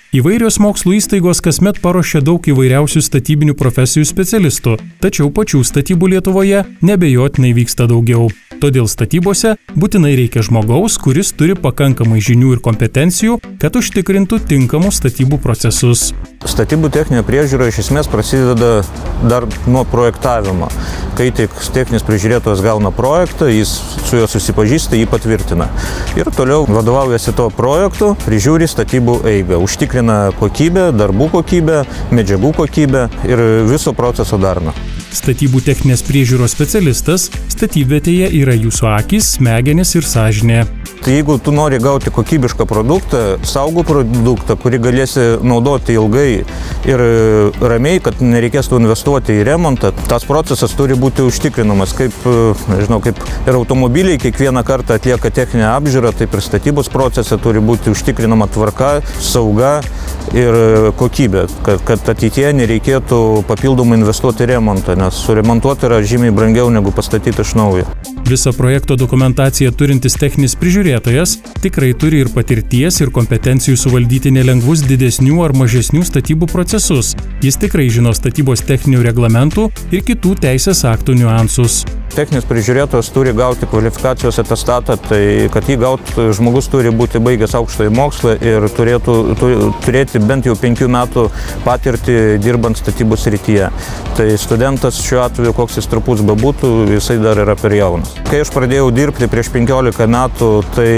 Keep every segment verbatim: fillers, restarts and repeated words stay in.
Įvairios mokslo įstaigos kasmet paruošia daug įvairiausių statybinių profesijų specialistų, tačiau pačių statybų Lietuvoje nebejotinai vyksta daugiau. Todėl statybose būtinai reikia žmogaus, kuris turi pakankamai žinių ir kompetencijų, kad užtikrintų tinkamus statybų procesus. Statybų techninė priežiūra iš esmės prasideda dar nuo projektavimo. Kai tik techninis prižiūrėtojas gauna projektą, jis su juo susipažįsta, jį patvirtina. Ir toliau vadovaujasi to projektu, prižiūri statybų eigą, užtikrina kokybę, darbų kokybę, medžiagų kokybę ir viso proceso darną. Statybų techninės priežiūros specialistas statybvietėje yra jūsų akys, smegenys ir sąžinė. Tai jeigu tu nori gauti kokybišką produktą, saugų produktą, kurį galėsi naudoti ilgai ir ramiai, kad nereikės tu investuoti į remontą, tas procesas turi būti užtikrinamas. Kaip, nežinau, kaip ir automobiliai kiekvieną kartą atlieka techninę apžiūrą, taip ir statybos procese turi būti užtikrinama tvarka, sauga ir kokybė, kad, kad ateityje nereikėtų papildomai investuoti į remontą, nes suremontuoti yra žymiai brangiau negu pastatyti iš naujo. Visą projekto dokumentaciją turintis techninis prižiūrėtojas tikrai turi ir patirties, ir kompetencijų suvaldyti nelengvus didesnių ar mažesnių statybų procesus. Jis tikrai žino statybos techninių reglamentų ir kitų teisės aktų niuansus. Techninis prižiūrėtojas turi gauti kvalifikacijos atestatą, tai kad jį gauti žmogus turi būti baigęs aukštąjį mokslą ir turėtų turėti bent jau penkių metų patirtį dirbant statybos srityje. Tai studentas šiuo atveju, koks jis trupus bebūtų, jisai dar yra per jaunas. Kai aš pradėjau dirbti prieš penkiolika metų, tai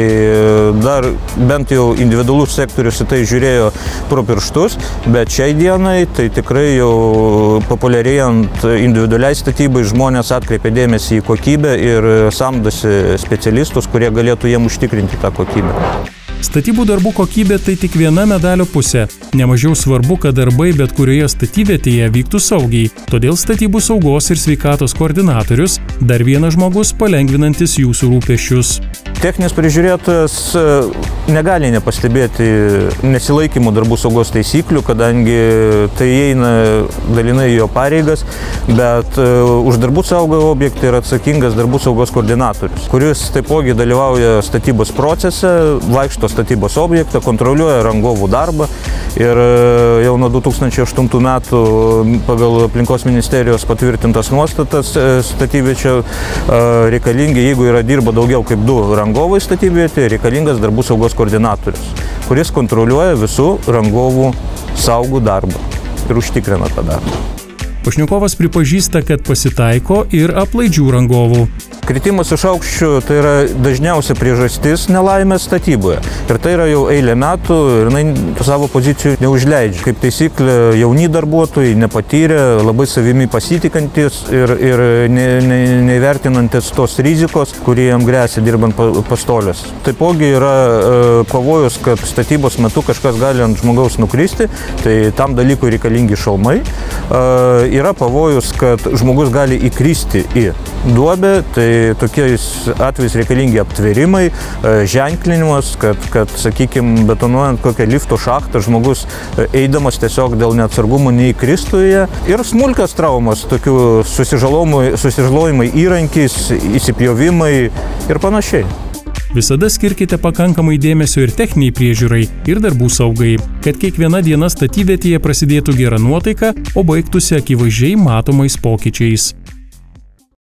dar bent jau individualus sektorius į tai žiūrėjo pro pirštus, bet šiai dienai tai tikrai jau populiarėjant individualiai statybai žmonės atkreipia dėmesį į kokybę ir samdosi specialistus, kurie galėtų jiem užtikrinti tą kokybę. Statybų darbų kokybė tai tik viena medalio pusė. Nemažiau svarbu, kad darbai bet kurioje statybvietėje vyktų saugiai. Todėl statybų saugos ir sveikatos koordinatorius dar vienas žmogus palengvinantis jūsų rūpesčius. Techninis prižiūrėtojas negali nepastebėti nesilaikymo darbų saugos taisyklių, kadangi tai įeina dalinai jo pareigas, bet už darbų saugą objektą yra atsakingas darbų saugos koordinatorius, kuris taipogi dalyvauja statybos procese, vaikšto statybos objektą, kontroliuoja rangovų darbą ir jau nuo du tūkstančiai aštuntų metų pagal aplinkos ministerijos patvirtintas nuostatas statybviečių reikalingi, jeigu yra dirba daugiau kaip du rangovai statybvietėje, reikalingas darbų saugos koordinatorius, kuris kontroliuoja visų rangovų saugų darbą ir užtikrina tą darbą. Pašnekovas pripažįsta, kad pasitaiko ir aplaidžių rangovų. Kritimas iš aukščių tai yra dažniausia priežastis nelaimės statyboje. Ir tai yra jau eilę metų ir jinai savo pozicijų neužleidžia. Kaip taisyklė, jauni darbuotojai, nepatyrę, labai savimi pasitikantis ir, ir ne, ne, nevertinantis tos rizikos, kurie jam grėsia dirbant pastolius. Taipogi yra e, pavojus, kad statybos metu kažkas gali ant žmogaus nukristi, tai tam dalykui reikalingi šalmai. E, yra pavojus, kad žmogus gali įkristi į duobę, tai tokiais atvejais reikalingi aptvėrimai, ženklinimas, kad, kad sakykime, betonuojant kokią lifto šachtą, žmogus eidamas tiesiog dėl neatsargumo neįkristų į ją. Ir smulkios traumas, tokių susižalojimai įrankiais, įsipjovimai ir panašiai. Visada skirkite pakankamai dėmesio ir techniniai priežiūrai, ir darbų saugai, kad kiekviena diena statybvietėje prasidėtų gera nuotaika, o baigtųsi akivaizdžiai matomais pokyčiais.